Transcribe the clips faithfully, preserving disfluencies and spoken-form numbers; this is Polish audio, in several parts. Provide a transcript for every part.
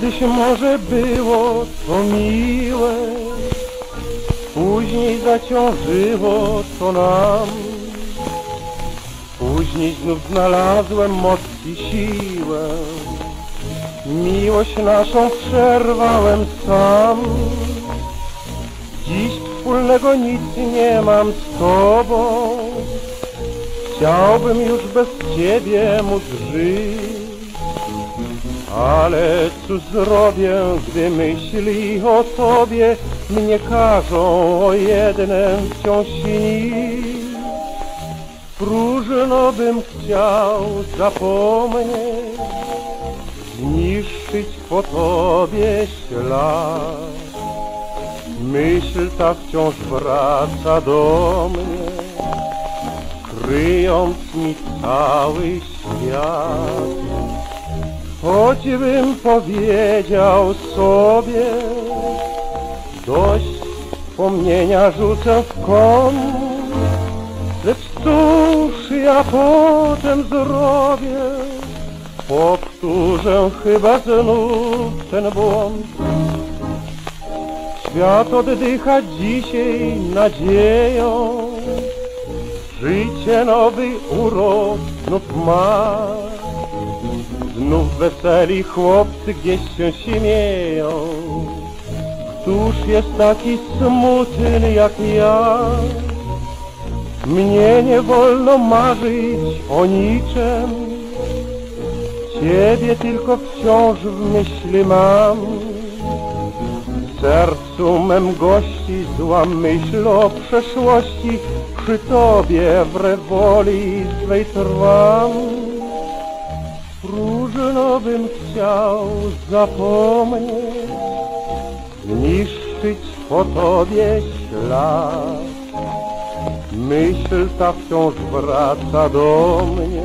Kiedyś może było to miłe, później zaciążyło to nam. Później znów znalazłem moc i siłę, miłość naszą przerwałem sam. Dziś wspólnego nic nie mam z tobą, chciałbym już bez ciebie móc żyć. Ale cóż zrobię, gdy myśli o tobie mnie każą o jednym wciąż śnić. Próżno bym chciał zapomnieć, zniszczyć po tobie ślad. Myśl ta wciąż wraca do mnie, kryjąc mi cały świat. Choćbym powiedział sobie, dość wspomnienia rzucę w kąt, lecz cóż ja potem zrobię? Powtórzę chyba znów ten błąd. Świat oddycha dzisiaj nadzieją, życie nowy urok znów ma. Znów weseli chłopcy gdzieś się śmieją. Któż jest taki smutny jak ja? Mnie nie wolno marzyć o niczym, ciebie tylko wciąż w myśli mam. W sercu mem gości zła myśl o przeszłości, przy tobie w rewoli swej trwam. Próżno bym chciał zapomnieć, zniszczyć po tobie ślad. Myśl ta wciąż wraca do mnie,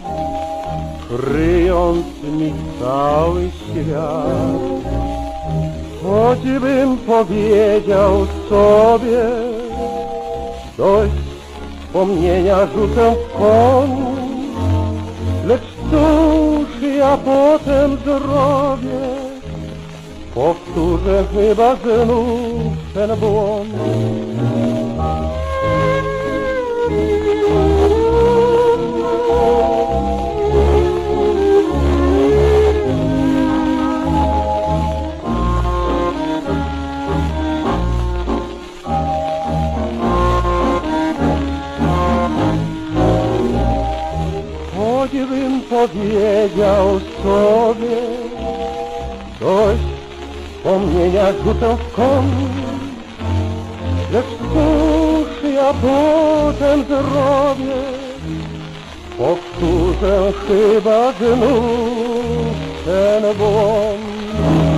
kryjąc mi cały świat. Choćbym powiedział sobie, dość wspomnienia rzucę w kąt, lecz cóż ja potem zrobię? Powtórzę chyba znów ten błąd. Choćbym powiedział sobie, dość wspomnienia rzucę w kąt, lecz cóż ja potem zrobię? Powtórzę chyba znów ten błąd.